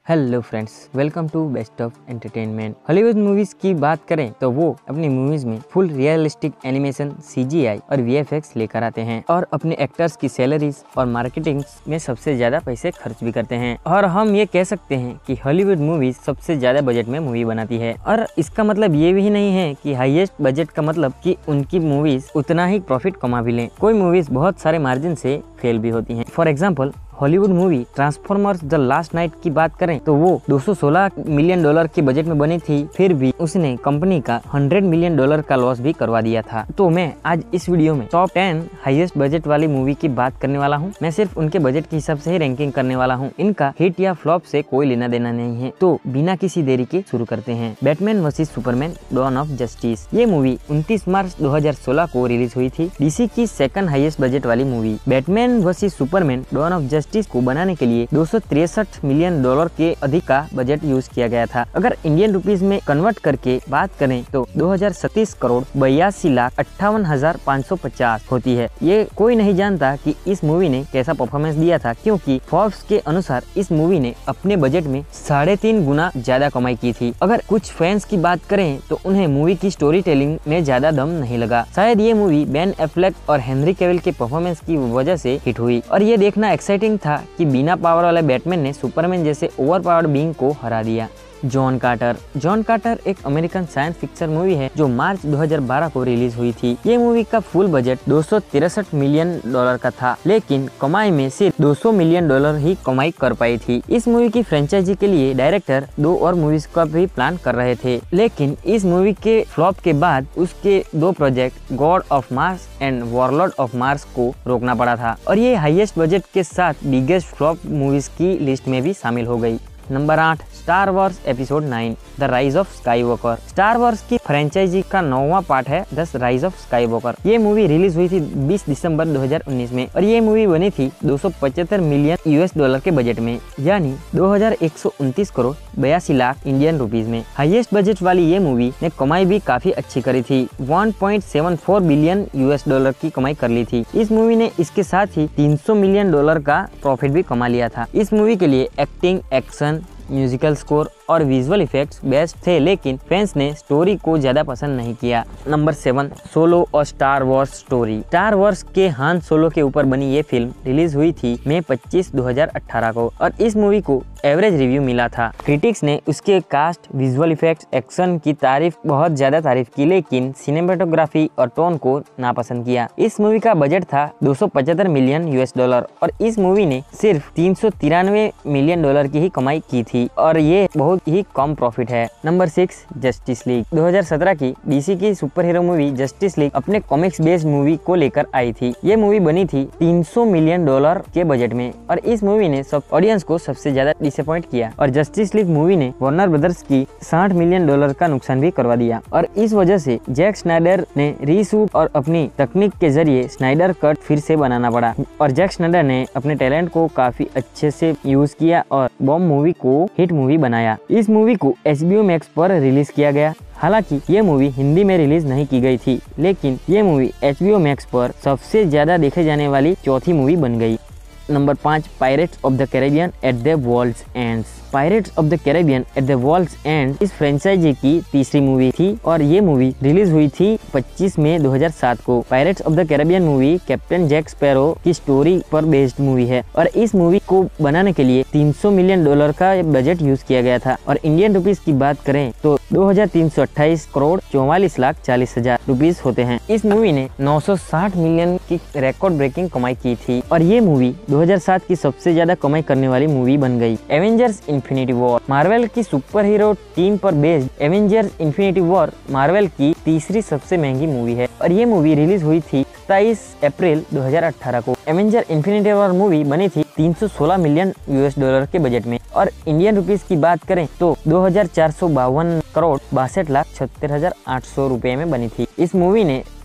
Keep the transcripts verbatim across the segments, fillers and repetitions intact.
Hello friends, welcome to best of entertainment. Hollywood movies की बात करें तो वो अपनी मूवीज में फुल रियलिस्टिक एनिमेशन, सीजीआई और वीएफएक्स लेकर आते हैं और अपने एक्टर्स की सैलरीज और मार्केटिंग में सबसे ज्यादा पैसे खर्च भी करते हैं। और हम ये कह सकते हैं कि हॉलीवुड मूवीज सबसे ज्यादा बजट में मूवी बनाती है। और इसका मतलब ये भी नहीं है कि हाईएस्ट बजट का मतलब कि उनकी मूवीज उतना ही प्रॉफिट कमा भी लें। कोई मूवीज बहुत सारे मार्जिन से फेल भी होती हैं। For example, Hollywood movie Transformers the last knight की बात करें तो वो दो सौ सोलह मिलियन डॉलर के बजट में बनी थी, फिर भी उसने कंपनी का सौ मिलियन डॉलर का लॉस भी करवा दिया था। तो मैं आज इस वीडियो में टॉप टेन हाईएस्ट बजट वाली मूवी की बात करने वाला हूँ। मैं सिर्फ उनके बजट के हिसाब से ही रैंकिंग करने वाला हूँ। इनका हिट या फ्लॉप से कोई लेना देना नहीं है। तो बिना किसी देरी के शुरू करते हैं। Batman versus Superman dawn of justice. ये मूवी उनतीस मार्च दो हज़ार सोलह को रिलीज हुई थी। डीसी की सेकंड हाईएस्ट बजट वाली movie. Batman versus Superman dawn of justice को बनाने के लिए दो सौ तिरसठ मिलियन डॉलर के अधिक का बजट यूज किया गया था। अगर इंडियन रुपीस में कन्वर्ट करके बात करें तो दो हजार सत्तीस करोड़ बयासी लाख अट्ठावन हजार पाँच सौ पचास होती है। ये कोई नहीं जानता कि इस मूवी ने कैसा परफॉर्मेंस दिया था, क्योंकि फोर्ब्स के अनुसार इस मूवी ने अपने बजट में साढ़े तीन गुना ज्यादा कमाई की थी। अगर कुछ फैंस की बात करें तो उन्हें मूवी की स्टोरी टेलिंग में ज्यादा दम नहीं लगा। शायद ये मूवी बेन एफ्लेक और हेनरी कैविल के परफॉर्मेंस की वजह से हिट हुई और ये देखना एक्साइटिंग था कि बिना पावर वाले बैटमैन ने सुपरमैन जैसे ओवर पावर्ड बीइंग को हरा दिया। John Carter. जॉन कार्टर एक अमेरिकन साइंस फिक्शन मूवी है जो मार्च दो हज़ार बारह को रिलीज हुई थी। ये मूवी का फुल बजट दो सौ तिरसठ मिलियन डॉलर का था, लेकिन कमाई में सिर्फ दो सौ मिलियन डॉलर ही कमाई कर पाई थी। इस मूवी की फ्रेंचाइजी के लिए डायरेक्टर दो और मूवीज का भी प्लान कर रहे थे, लेकिन इस मूवी के फ्लॉप के बाद उसके दो project God of Mars and warlord of Mars को रोकना पड़ा था और ये हाईएस्ट बजट के साथ बिगेस्ट फ्लॉप मूवीज की लिस्ट में भी शामिल हो गई। नंबर आठ, Star Wars episode nine the rise of Skywalker. Star Wars की फ्रेंचाइजी का नौवां पार्ट है द राइज ऑफ स्काईवॉकर। ये मूवी रिलीज हुई थी बीस दिसंबर दो हज़ार उन्नीस में और ये मूवी बनी थी दो सौ पचहत्तर मिलियन यूएस डॉलर के बजट में, यानी दो हजार एक सौ उनतीस करोड़ बयासी लाख इंडियन रुपीज में। हाईएस्ट बजट वाली ये मूवी ने कमाई भी काफी अच्छी करी थी। एक पॉइंट सात चार बिलियन यूएस डॉलर की कमाई कर ली थी। इस मूवी ने इसके साथ ही तीन सौ मिलियन डॉलर का प्रॉफिट भी कमा लिया था। इस मूवी के लिए एक्टिंग, एक्शन, म्यूजिकल स्कोर और विजुअल इफेक्ट्स बेस्ट थे, लेकिन फैंस ने स्टोरी को ज्यादा पसंद नहीं किया। नंबर सेवन, सोलो और Star Wars story. Star Wars के हान सोलो के ऊपर बनी ये फिल्म रिलीज हुई थी मई पच्चीस दो हज़ार अठारह को और इस मूवी को एवरेज रिव्यू मिला था। क्रिटिक्स ने उसके कास्ट, विजुअल इफेक्ट्स, एक्शन की तारीफ बहुत ज्यादा तारीफ की, लेकिन सिनेमेटोग्राफी और टोन को नापसंद किया। इस मूवी का बजट था दो सौ पचहत्तर मिलियन यूएस डॉलर और इस मूवी ने सिर्फ तीन सौ तिरानवे मिलियन डॉलर की ही कमाई की थी और ये बहुत ही कम प्रॉफिट है। Number six, justice league. दो हज़ार सत्रह की डीसी की super hero movie justice league अपने कॉमिक्स बेस्ड मूवी को लेकर आई थी। ये मूवी बनी थी तीन सौ मिलियन डॉलर के बजट में और इस मूवी ने सब ऑडियंस को सबसे ज्यादा डिसअपॉइंट किया और जस्टिस लीग मूवी ने वार्नर ब्रदर्स की साठ मिलियन डॉलर का नुकसान भी करवा दिया और इस वजह से जैक स्नाइडर ने रीशूट और अपनी तकनीक के जरिए स्नाइडर कट फिर से बनाना पड़ा और जैक स्नाइडर ने अपने टैलेंट को काफी अच्छे से यूज किया और बॉम्ब मूवी को हिट मूवी बनाया। इस मूवी को एच बी ओ मैक्स पर रिलीज किया गया। हालांकि ये मूवी हिंदी में रिलीज नहीं की गई थी, लेकिन ये movie H B O Max पर सबसे ज्यादा देखे जाने वाली चौथी मूवी बन गई। नंबर पाँच, pirates of the Caribbean at the world's ends. Pirates of the Caribbean at the world's end इस फ्रेंचाइजी की तीसरी मूवी थी और ये मूवी रिलीज हुई थी पच्चीस मई दो हज़ार सात को। Pirates of the Caribbean movie captain Jack Sparrow की स्टोरी पर बेस्ड मूवी है और इस मूवी को बनाने के लिए तीन सौ मिलियन डॉलर का बजट यूज किया गया था और इंडियन रुपीस की बात करें तो दो हजार तीन सौ अट्ठाईस करोड़ चौवालीस लाख चालीस हजार रुपीज होते हैं। इस मूवी ने नौ सौ साठ मिलियन की रिकॉर्ड ब्रेकिंग कमाई की थी और ये मूवी दो हज़ार सात की सबसे ज्यादा कमाई करने वाली मूवी बन गई। Avengers infinity war. मार्वल की सुपर हीरो टीम पर based Avengers infinity war Marvel की तीसरी सबसे महंगी मूवी है और ये मूवी रिलीज हुई थी सत्ताईस अप्रैल दो हज़ार अठारह को। एवेंजर इन्फिनिटी वॉर मूवी बनी थी तीन सौ सोलह मिलियन यूएस डॉलर के बजट में और इंडियन रुपीस की बात करें तो दो हजार चार सौ बावन करोड़ बासठ लाख छहत्तर हजार आठ सौ रुपए में बनी थी। इस मूवी ने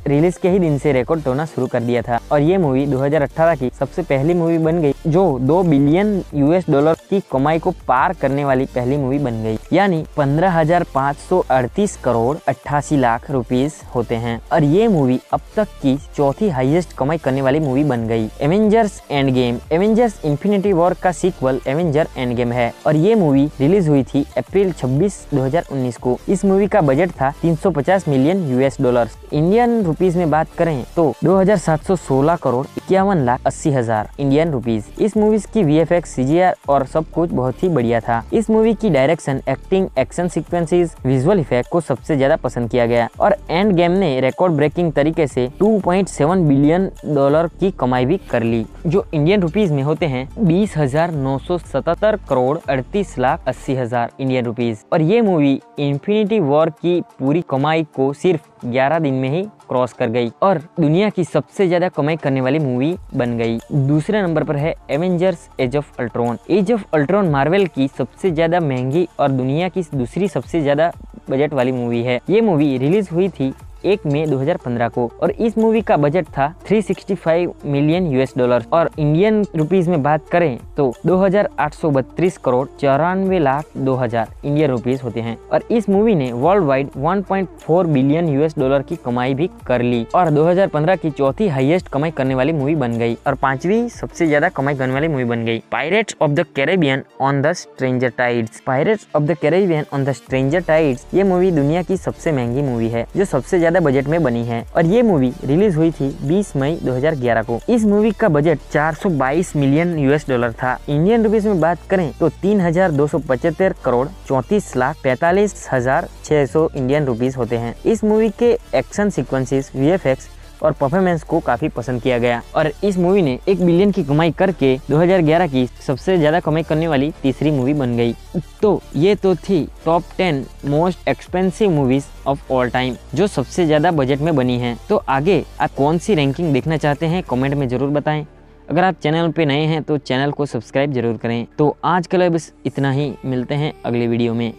रिलीज के ही दिन से रिकॉर्ड तोड़ना शुरू कर दिया था और ये मूवी दो हज़ार अठारह की सबसे पहली मूवी बन गई जो दो बिलियन यूएस डॉलर की कमाई को पार करने वाली पहली मूवी बन गई, यानी पंद्रह हजार पाँच सौ अड़तीस करोड़ अट्ठासी लाख रुपीस होते हैं और ये मूवी अब तक की चौथी हाईएस्ट कमाई करने वाली मूवी बन गई। Avengers endgame Avengers infinity war का सीक्वल एवेंजर एंड गेम है और ये मूवी रिलीज हुई थी अप्रैल छब्बीस दो हज़ार उन्नीस को। इस मूवी का बजट था तीन सौ पचास million US dollar. Indian rupees में बात करें तो दो हजार सात सौ सोलह करोड़ इक्यावन लाख अस्सी हजार इंडियन रुपीस। इस मूवी की वीएफएक्स, सीजीआर और सब कुछ बहुत ही बढ़िया था। इस मूवी की direction, acting, action sequences, visual effect को सबसे ज्यादा पसंद किया गया और एंड गेम ने रिकॉर्ड ब्रेकिंग तरीके से दो पॉइंट सात बिलियन डॉलर की कमाई भी कर ली, जो इंडियन रुपीस में होते हैं बीस हजार नौ सौ सतहत्तर करोड़ अड़तीस लाख अस्सी हजार इंडियन रुपीस। और ये मूवी इन्फिनिटी वॉर की पूरी कमाई को सिर्फ ग्यारह दिन में ही क्रॉस कर गई और दुनिया की सबसे ज्यादा कमाई करने वाली मूवी बन गई। दूसरे नंबर पर है Avengers age of Ultron. Age of Ultron Marvel की सबसे ज्यादा महंगी और दुनिया की दूसरी सबसे ज्यादा बजट वाली मूवी है। ये मूवी रिलीज हुई थी एक मई दो हज़ार पंद्रह को और इस मूवी का बजट था तीन सौ पैंसठ मिलियन यूएस डॉलर और इंडियन रुपीस में बात करें तो दो हजार आठ सौ बत्तीस करोड़ चौरानवे लाख दो हजार इंडियन रुपीस होते हैं और इस मूवी ने वर्ल्ड वाइड एक पॉइंट चार बिलियन यूएस डॉलर की कमाई भी कर ली और दो हज़ार पंद्रह की चौथी हाईएस्ट कमाई करने वाली मूवी बन गई और पांचवी सबसे ज्यादा कमाई करने वाली मूवी बन गई। Pirates of the Caribbean on the stranger tides. Pirates of the Caribbean on the stranger tides ये मूवी दुनिया की सबसे महंगी मूवी है जो सबसे ज्यादा बजट में बनी है और ये मूवी रिलीज हुई थी बीस मई दो हज़ार ग्यारह को। इस मूवी का बजट चार सौ बाईस मिलियन यूएस डॉलर था। इंडियन रुपीस में बात करें तो तीन हजार दो सौ पचहत्तर करोड़ चौंतीस लाख पैतालीस हजार छह सौ इंडियन रुपीस होते हैं। इस मूवी के एक्शन सीक्वेंसेस, वीएफएक्स और परफॉर्मेंस को काफी पसंद किया गया और इस मूवी ने एक बिलियन की कमाई करके दो हज़ार ग्यारह की सबसे ज्यादा कमाई करने वाली तीसरी मूवी बन गई। तो ये तो थी top ten most expensive movies of all time जो सबसे ज्यादा बजट में बनी हैं। तो आगे आप कौन सी रैंकिंग देखना चाहते हैं कमेंट में जरूर बताएं। अगर आप चैनल पे नए हैं तो चैनल को सब्सक्राइब जरूर करें। तो आज के लिए बस इतना ही, मिलते हैं अगले वीडियो में।